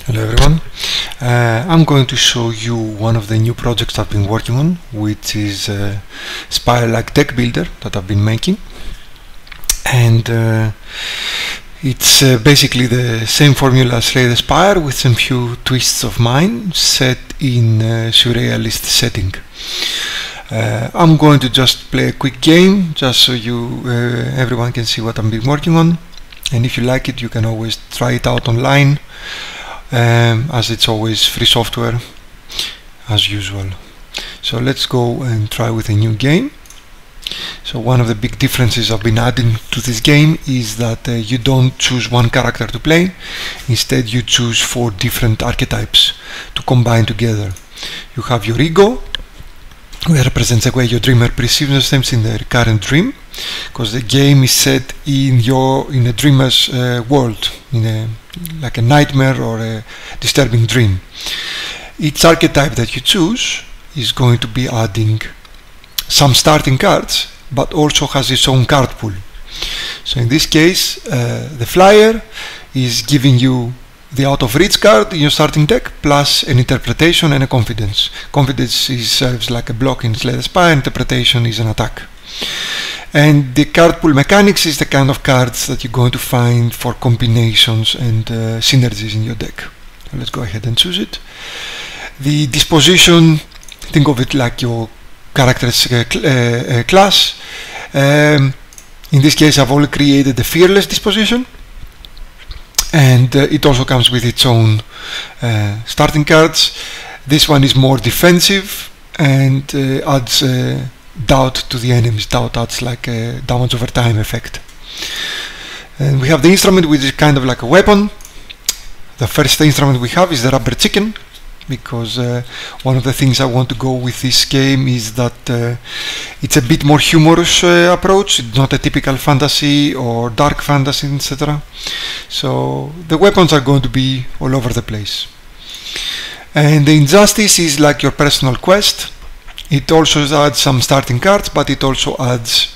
Hello everyone. I'm going to show you one of the new projects I've been working on, which is spire-like deck builder that I've been making, and it's basically the same formula as Slay the Spire with some few twists of mine set in surrealist setting. I'm going to just play a quick game just so everyone can see what I've been working on, and if you like it you can always try it out online. As it's always free software as usual. So let's go and try with a new game. So one of the big differences I've been adding to this game is that you don't choose one character to play. Instead you choose 4 different archetypes to combine together. You have your ego, which represents the way your dreamer perceives the things in their current dream, because the game is set in a dreamer's world, like a nightmare or a disturbing dream. Each archetype that you choose is going to be adding some starting cards, but also has its own card pool. So in this case, the flyer is giving you the out of reach card in your starting deck, plus an interpretation and a confidence. Confidence serves like a block in Slay the Spire, interpretation is an attack. And the card pool mechanics is the kind of cards that you're going to find for combinations and synergies in your deck. So let's go ahead and choose it. The disposition, think of it like your character's class. In this case I've already created the fearless disposition, and it also comes with its own starting cards. This one is more defensive and adds doubt to the enemies. Doubt adds like a damage over time effect. And we have the instrument, which is kind of like a weapon. The first instrument we have is the rubber chicken, because one of the things I want to go with this game is that it's a bit more humorous approach. It's not a typical fantasy or dark fantasy, etc. So the weapons are going to be all over the place. And the injustice is like your personal quest. It also adds some starting cards, but it also adds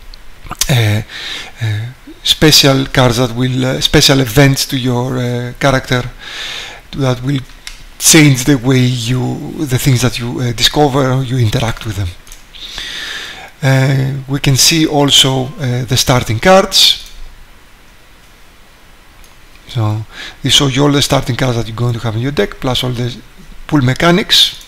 special cards that will special events to your character that will change the way the things that you discover or you interact with them. We can see also the starting cards. So this shows you all the starting cards that you're going to have in your deck, plus all the pool mechanics.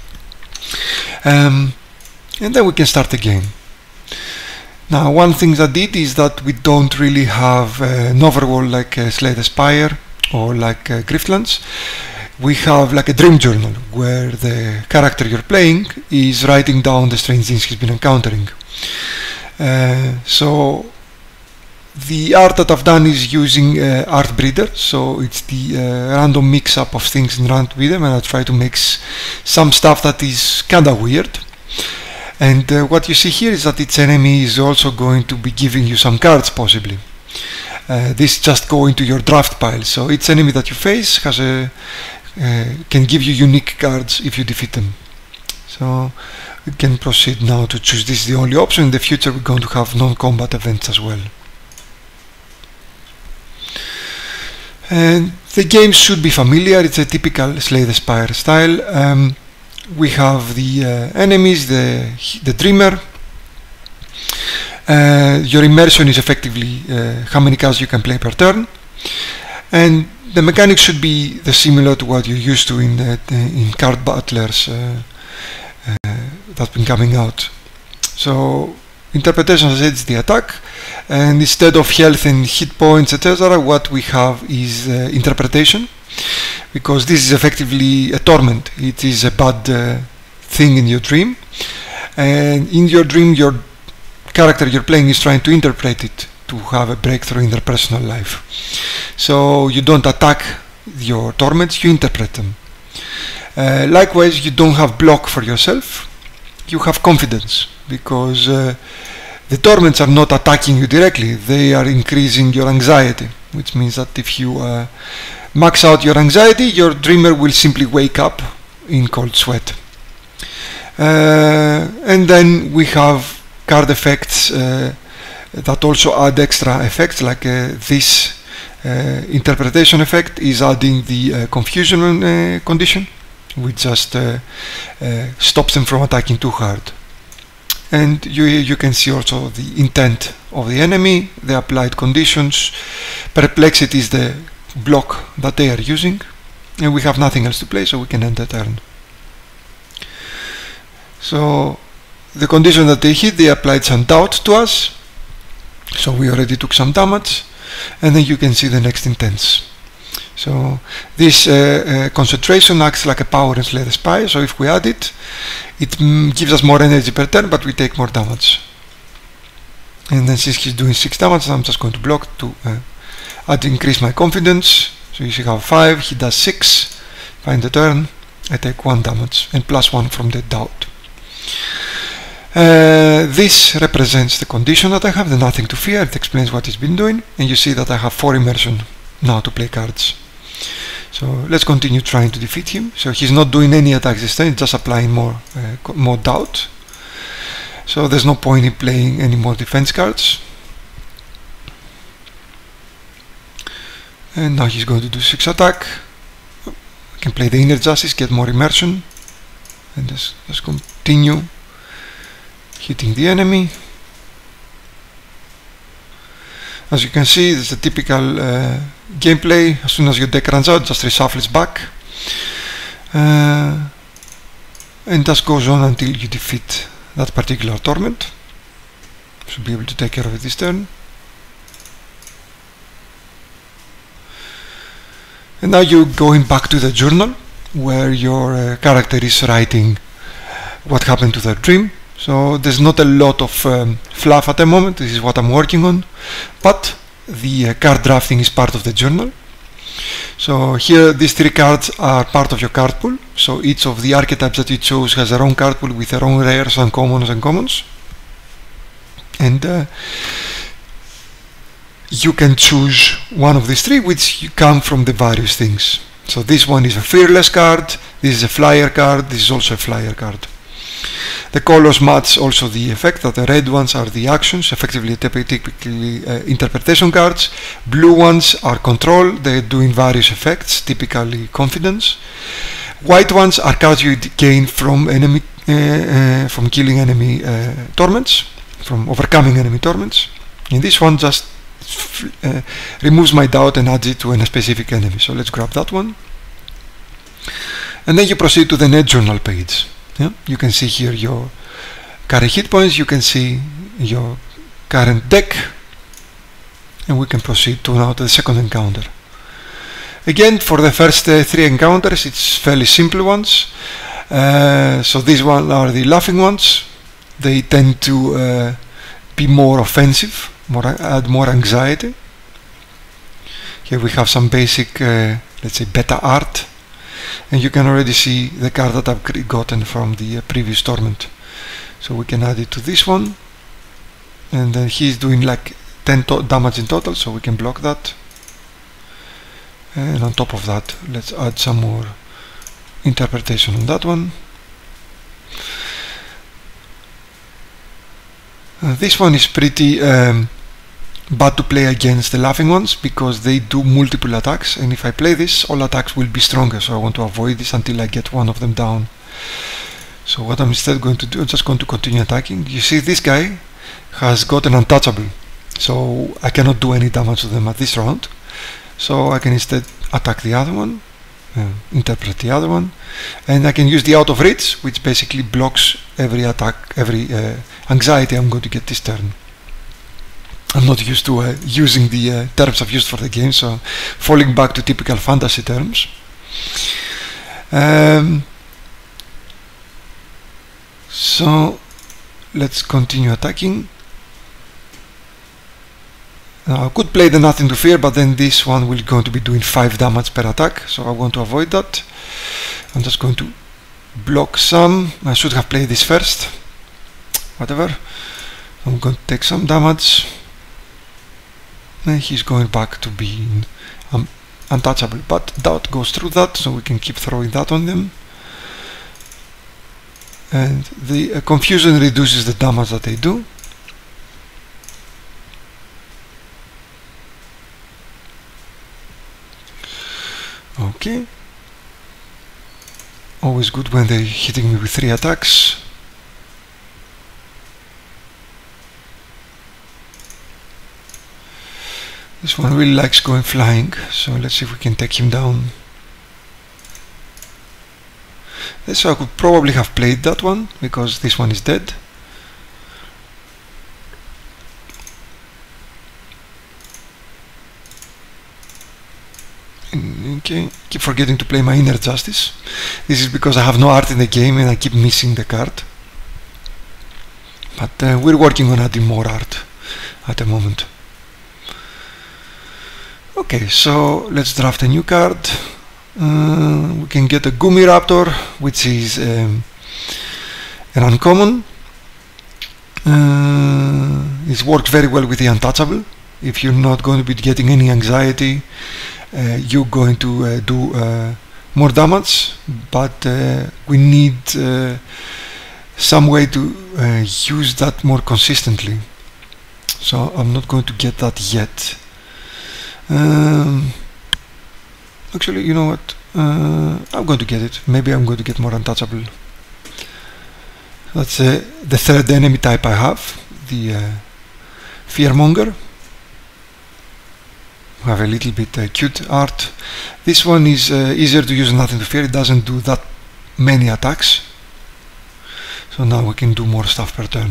And then we can start the game. Now, one thing that I did is that we don't really have an overworld like Slay the Spire or like Griftlands. We have like a dream journal where the character you're playing is writing down the strange things he's been encountering. So the art that I've done is using Art Breeder, so it's the random mix-up of things in Rand with them, and I try to mix some stuff that is kinda weird. And what you see here is that its enemy is also going to be giving you some cards, possibly. This just go into your draft pile, so each enemy that you face has can give you unique cards if you defeat them. So we can proceed now to choose. This is the only option. In the future we're going to have non-combat events as well. And the game should be familiar. It's a typical Slay the Spire style. We have the enemies, the dreamer. Your immersion is effectively how many cards you can play per turn, and the mechanics should be similar to what you're used to in card battlers that's been coming out. So interpretation, as I said, is the attack, and instead of health and hit points, etc., what we have is interpretation, because this is effectively a torment. It is a bad thing in your dream, and in your dream your character you're playing is trying to interpret it to have a breakthrough in their personal life. So you don't attack your torments, you interpret them. Likewise, you don't have block for yourself, you have confidence, because the torments are not attacking you directly, they are increasing your anxiety, which means that if you max out your anxiety, your dreamer will simply wake up in cold sweat. And then we have card effects that also add extra effects, like this interpretation effect is adding the confusion condition, which just stops them from attacking too hard. And you can see also the intent of the enemy, the applied conditions. Perplexity is the block that they are using, and we have nothing else to play, so we can end the turn. So the condition that they hit, they applied some doubt to us, so we already took some damage, and then you can see the next intents. So this concentration acts like a power and slay the spy, so if we add it, it gives us more energy per turn, but we take more damage. And then since he's doing 6 damage, I'm just going to block to increase my confidence. So you see how 5, he does 6, find the turn, I take 1 damage, and +1 from the doubt. This represents the condition that I have, the nothing to fear. It explains what he's been doing, and you see that I have 4 immersion now to play cards. So let's continue trying to defeat him. So he's not doing any attacks this turn, just applying more doubt. So there's no point in playing any more defense cards. And now he's going to do 6 attack. I can play the inner justice, get more immersion, and just continue hitting the enemy. As you can see, it's a typical gameplay. As soon as your deck runs out, just reshuffle it back, and just goes on until you defeat that particular torment. Should be able to take care of it this turn. And now you're going back to the journal where your character is writing what happened to their dream. So there's not a lot of fluff at the moment. This is what I'm working on, but the card drafting is part of the journal. So here these 3 cards are part of your card pool. So each of the archetypes that you chose has their own card pool with their own rares, uncommons and commons. And you can choose one of these 3 which you come from the various things. So this one is a fearless card, this is a flyer card, this is also a flyer card. The colors match also the effect, that the red ones are the actions, effectively typically interpretation cards. Blue ones are control, they're doing various effects, typically confidence. White ones are cards you gain from enemy, from killing enemy torments, from overcoming enemy torments. And this one just removes my doubt and adds it to a specific enemy. So let's grab that one. And then you proceed to the net journal page. Yeah? You can see here your current hit points, you can see your current deck, and we can proceed to now to the second encounter. Again, for the first 3 encounters, it's fairly simple ones. So these ones are the laughing ones. They tend to be more offensive, add more anxiety. Here we have some basic, let's say, beta art. And you can already see the card that I've gotten from the previous torment. So we can add it to this one, and then he's doing like 10 damage in total, so we can block that. And on top of that, let's add some more interpretation on that one. This one is pretty bad to play against the laughing ones because they do multiple attacks, and if I play this, all attacks will be stronger, so I want to avoid this until I get one of them down. So what I'm instead going to do, I'm just going to continue attacking. You see, this guy has got an untouchable, so I cannot do any damage to them at this round. So I can instead attack the other one, interpret the other one, and I can use the out of reach, which basically blocks every attack, every anxiety I'm going to get this turn. I'm not used to using the terms I've used for the game, so falling back to typical fantasy terms. So let's continue attacking. Now I could play the nothing to fear, but then this one will going to be doing 5 damage per attack, so I want to avoid that. I'm just going to block some. I should have played this first. Whatever. I'm going to take some damage. And he's going back to being untouchable, but doubt goes through that, so we can keep throwing that on them. And the confusion reduces the damage that they do. Okay. Always good when they're hitting me with 3 attacks. This one really likes going flying, so let's see if we can take him down. So I could probably have played that one, because this one is dead. Okay, keep forgetting to play my Inner Justice. This is because I have no art in the game and I keep missing the card. But we're working on adding more art at the moment. Okay, so let's draft a new card. We can get a Gummy Raptor, which is an uncommon. It works very well with the Untouchable. If you're not going to be getting any anxiety, you're going to do more damage, but we need some way to use that more consistently. So I'm not going to get that yet. Actually, you know what? I'm going to get it. Maybe I'm going to get more Untouchable. That's the third enemy type I have, the Fearmonger. We have a little bit cute art. This one is easier to use, Nothing to Fear. It doesn't do that many attacks. So now we can do more stuff per turn.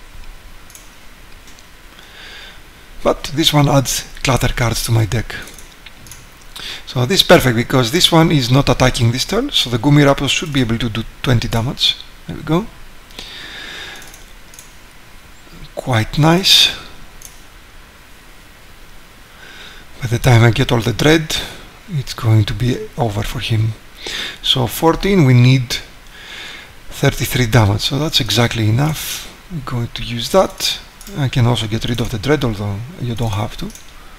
But this one adds clutter cards to my deck. So this is perfect because this one is not attacking this turn, so the Gummy Raptor should be able to do 20 damage. There we go. Quite nice. By the time I get all the dread, it's going to be over for him. So 14, we need 33 damage, so that's exactly enough. I'm going to use that. I can also get rid of the dread, although you don't have to.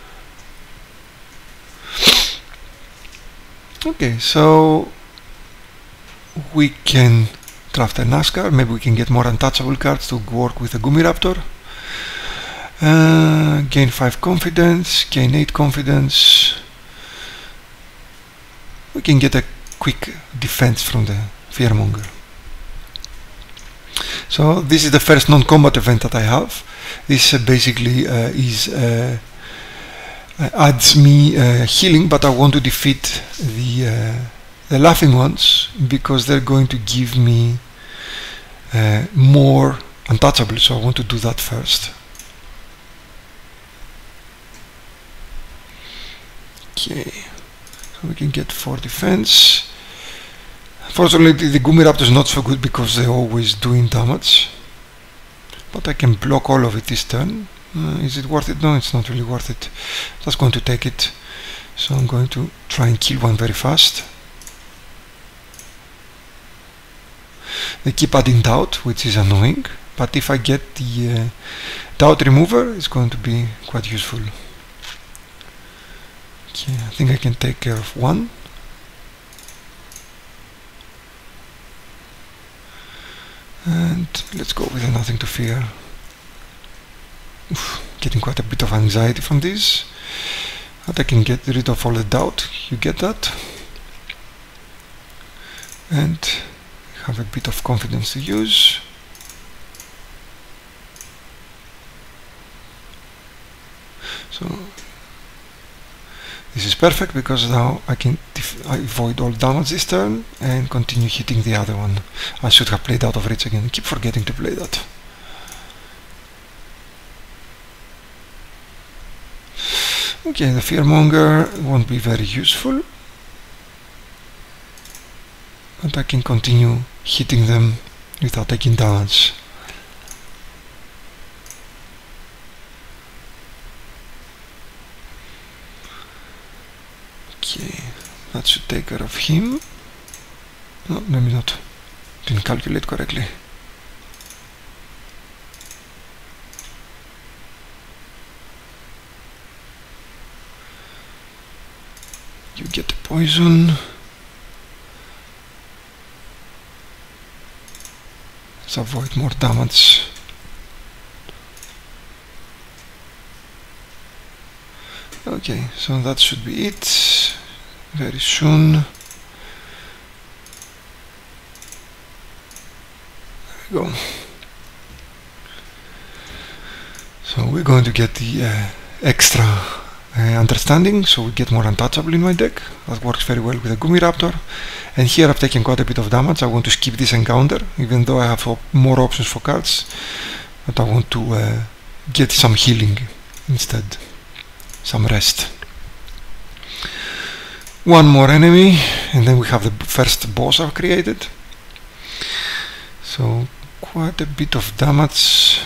Okay, so we can draft a NASCAR. Maybe we can get more Untouchable cards to work with the Gummy Raptor. Gain 5 confidence, gain 8 confidence. We can get a quick defense from the Fearmonger. So this is the first non-combat event that I have. This basically adds me healing, but I want to defeat the laughing ones because they're going to give me more Untouchable, so I want to do that first. Okay, so we can get 4 defense. Fortunately, the Gummy Raptor is not so good because they're always doing damage. But I can block all of it this turn. Is it worth it? No, it's not really worth it. Just going to take it. So I'm going to try and kill one very fast. They keep adding doubt, which is annoying. But if I get the doubt remover, it's going to be quite useful. Okay, I think I can take care of one. And let's go with Nothing to Fear. Oof, getting quite a bit of anxiety from this. But I can get rid of all the doubt. You get that? And have a bit of confidence to use. So this is perfect because now I can avoid all damage this turn and continue hitting the other one. I should have played Out of Reach again. I keep forgetting to play that. Okay, the Fearmonger won't be very useful, but I can continue hitting them without taking damage. Okay, that should take care of him. No, maybe not. Didn't calculate correctly. You get the poison. Let's avoid more damage. Okay, so that should be it. very soon. There we go. So we're going to get the extra understanding, so we get more untouchable in my deck. That works very well with the Gumi Raptor. And here I've taken quite a bit of damage. I want to skip this encounter, even though I have more options for cards. But I want to get some healing instead, some rest. One more enemy, and then we have the first boss I've created. So quite a bit of damage.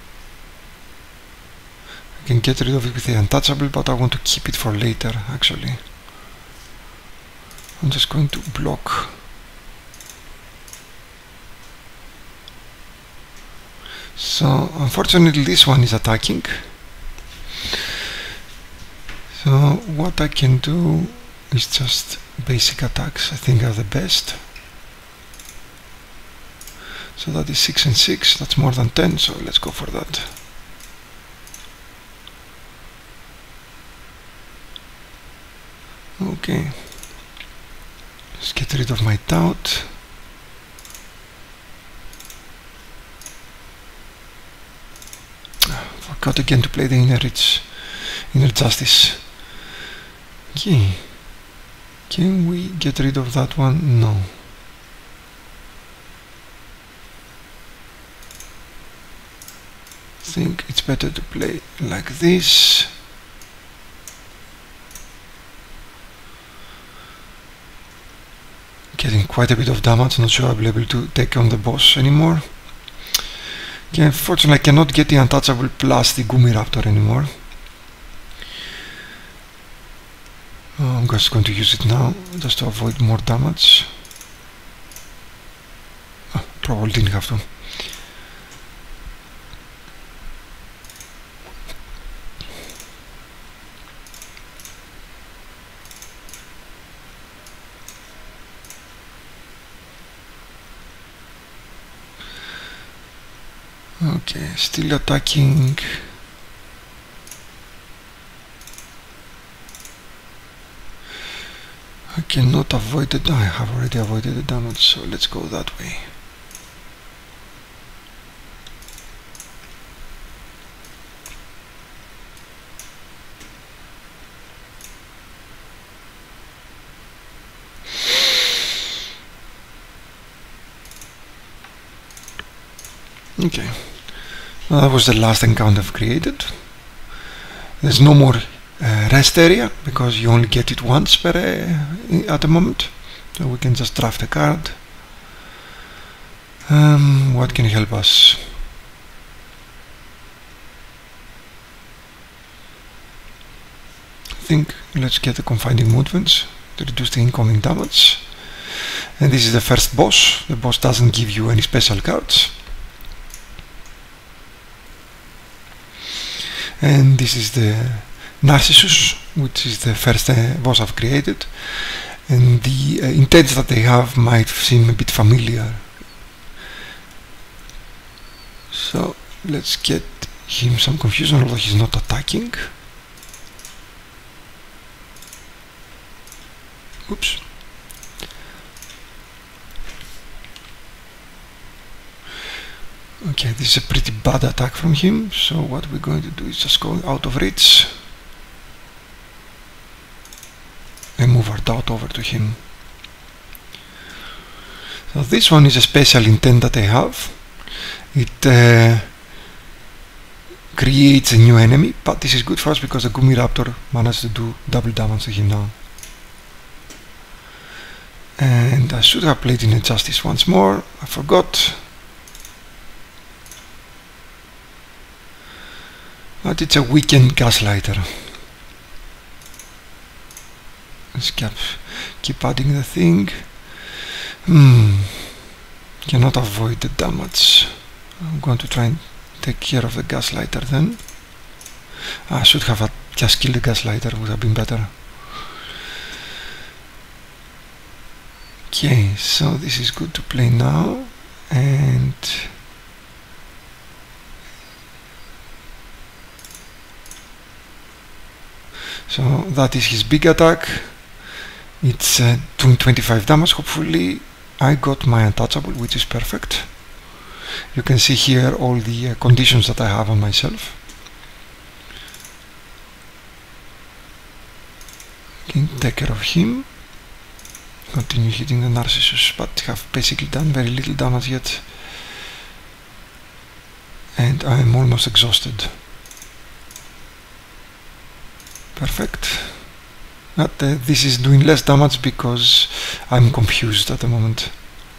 I can get rid of it with the untouchable, but I want to keep it for later actually. I'm just going to block. So unfortunately this one is attacking. So what I can do is just basic attacks. I think are the best. So that is 6 and 6, that's more than 10, so let's go for that. Okay, let's get rid of my doubt. Forgot again to play the inner justice. Okay, can we get rid of that one? No. I think it's better to play like this. Getting quite a bit of damage, not sure I'll be able to take on the boss anymore. Okay, unfortunately I cannot get the untouchable plus the Gumi Raptor anymore. I'm just going to use it now, just to avoid more damage. Probably didn't have to. Okay, still attacking. I cannot avoid it. I have already avoided the damage, so let's go that way. Okay, well, that was the last encounter I've created. There's no more rest area because you only get it once per at the moment, so we can just draft a card. What can help us? I think let's get the confining movements to reduce the incoming damage. And this is the first boss. The boss doesn't give you any special cards. And this is the Narcissus, which is the first boss I've created, and the intents that they have might seem a bit familiar. So let's get him some confusion, although he's not attacking. Oops. Okay, this is a pretty bad attack from him, so what we're going to do is just go out of reach and move our doubt over to him. So this one is a special intent that I have. It creates a new enemy, but this is good for us because the Gumi Raptor managed to do double damage to him now. And I should have played in a Justice once more, I forgot. But it's a weekend Gaslighter. Let's keep adding the thing. Cannot avoid the damage. I'm going to try and take care of the Gaslighter then. I should have just killed the Gaslighter, would have been better. Okay, so this is good to play now, and so that is his big attack, It's doing 25 damage. Hopefully I got my untouchable, which is perfect. You can see here all the conditions that I have on myself. Okay, take care of him. Continue hitting the Narcissus, but have basically done very little damage yet. And I'm almost exhausted. Perfect. But this is doing less damage because I'm confused at the moment.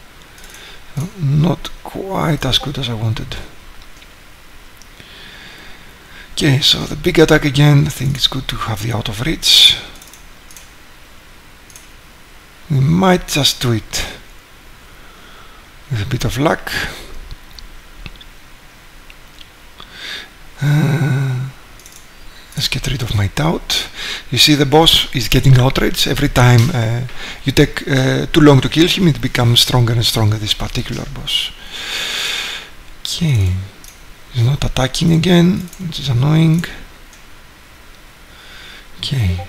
Not quite as good as I wanted. Okay, so the big attack again. I think it's good to have the out of reach. We might just do it with a bit of luck. Let's get rid of my doubt. You see the boss is getting outraged every time you take too long to kill him. It becomes stronger and stronger, this particular boss. Okay, he's not attacking again, which is annoying. Okay.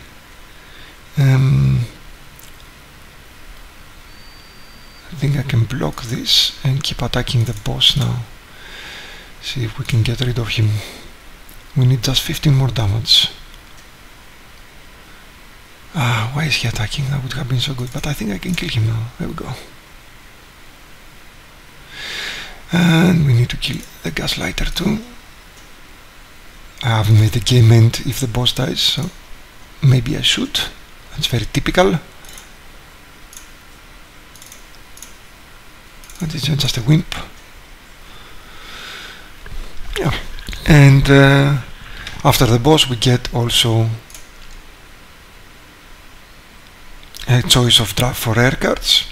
I think I can block this and keep attacking the boss now. See if we can get rid of him. We need just 15 more damage. Why is he attacking? That would have been so good, but I think I can kill him now. There we go. And we need to kill the gaslighter too. I haven't made the game end if the boss dies, so maybe I should. That's very typical. But it's just a wimp. Yeah. And after the boss we get also a choice of draft for rare cards.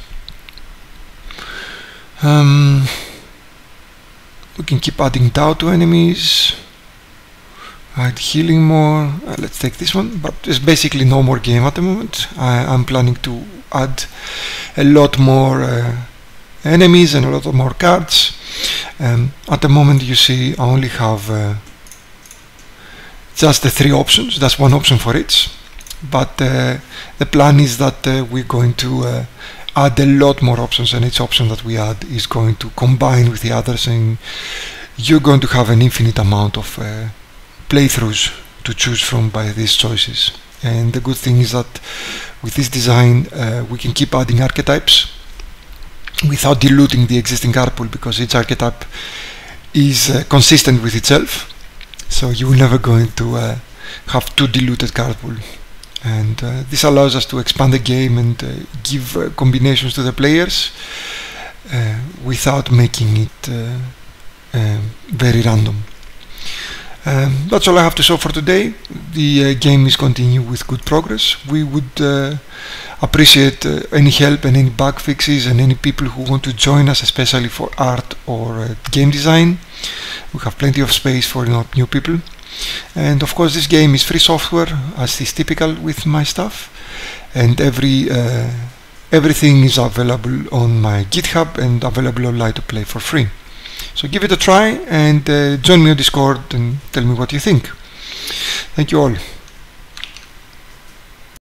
We can keep adding doubt to enemies, add healing more. Let's take this one, but it's basically no more game at the moment. I'm planning to add a lot more enemies and a lot more cards. At the moment you see I only have just the 3 options. That's one option for each, but the plan is that we're going to add a lot more options, and each option that we add is going to combine with the others, and you're going to have an infinite amount of playthroughs to choose from by these choices. And the good thing is that with this design we can keep adding archetypes without diluting the existing card pool, because each archetype is consistent with itself, so you're never going to have too diluted card pool. And this allows us to expand the game and give combinations to the players without making it very random. That's all I have to show for today. The game is continuing with good progress. We would appreciate any help and any bug fixes, and any people who want to join us, especially for art or game design. We have plenty of space for new people. And of course this game is free software, as is typical with my stuff, and everything is available on my GitHub and available online to play for free. So give it a try and join me on Discord and tell me what you think. Thank you all.